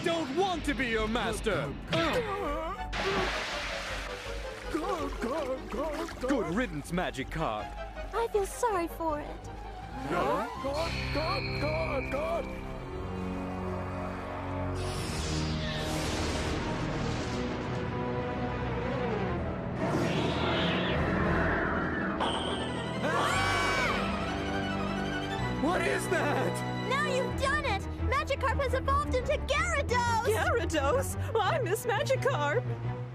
don't want to be your master! Good riddance, Magikarp. I feel sorry for it. What is that? Now you've done it! Magikarp has evolved into Gyarados! Gyarados? I miss Magikarp.